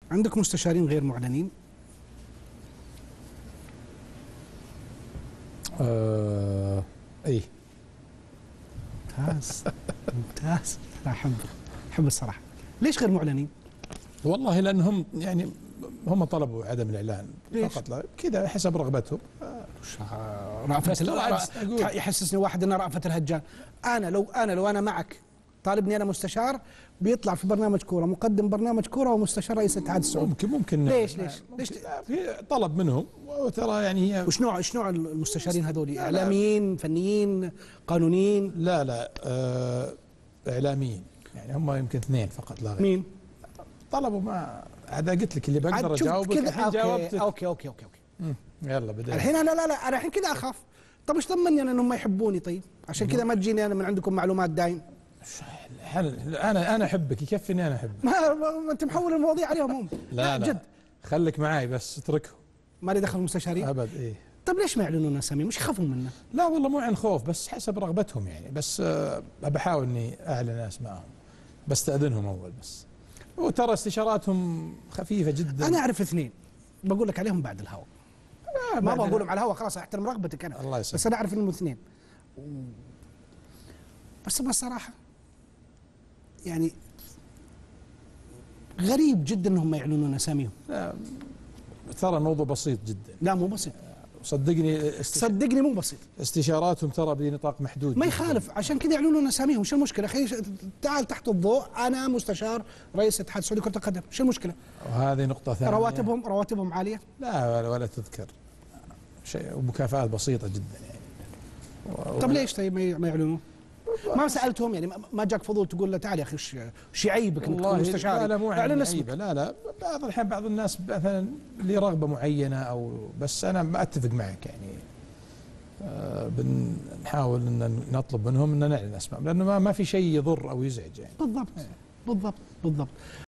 عندك مستشارين غير معلنين؟ اي. ممتاز. ممتاز. أنا أحب الصراحة. ليش غير معلنين؟ والله لأنهم يعني هم طلبوا عدم الإعلان ليش؟ فقط، لا كذا حسب رغبتهم. يحسسني واحد ان رأفت الهجان. لو انا معك طالبني انا مستشار، بيطلع في برنامج كوره، مقدم برنامج كوره ومستشار رئيس الاتحاد السعودي. ممكن ليش في طلب منهم، وترى يعني هي وش نوع المستشارين هذول؟ اعلاميين، فنيين، قانونيين؟ لا اعلاميين، يعني هم يمكن اثنين فقط لا غير. مين طلبوا؟ ما هذا قلت لك اللي بقدر اجاوبك الحين. جاوبتك. اوكي. يلا بدأنا الحين لا انا الحين كذا اخاف. طب ايش ضمني انا انهم ما يحبوني؟ طيب عشان كذا ما تجيني انا من عندكم معلومات دايم. انا احبك، يكفيني انا احبك. ما انت محول المواضيع عليهم هم. لا جد خليك معاي بس، اتركهم. ما لي دخل المستشارين ابد. ايه. طيب ليش ما يعلنون اساميهم؟ مش يخافون منا؟ لا والله مو عن خوف، بس حسب رغبتهم يعني. بس بحاول اني اعلن اسمائهم، بستأذنهم اول بس. وترى استشاراتهم خفيفه جدا. انا اعرف اثنين بقول لك عليهم بعد الهواء. ما بقولهم على الهواء، خلاص احترم رغبتك انا. الله يسلمك. بس انا اعرف انهم اثنين. بس بصراحه يعني غريب جدا انهم ما يعلنون اساميهم. لا ترى الموضوع بسيط جدا. لا مو بسيط. صدقني مو بسيط. استشاراتهم ترى بنطاق محدود. ما يخالف، عشان كذا يعلنون اساميهم. شو المشكله؟ اخي تعال تحت الضوء، انا مستشار رئيس الاتحاد السعودي لكرة القدم، شو المشكله؟ وهذه نقطة ثانية. رواتبهم عالية؟ لا ولا تذكر شيء، ومكافآت بسيطة جدا يعني. طب ليش طيب ما يعلنون؟ ما سالتهم يعني؟ ما جاك فضول تقول له تعال يا اخي وش يعيبك انك تكون مستشار؟ لا مو عيبه. لا بعض الأحيان بعض الناس مثلا لرغبة معينة او بس انا ما اتفق معك يعني. بنحاول ان نطلب منهم ان نعلن اسماء، لانه ما في شيء يضر او يزعج يعني. بالضبط.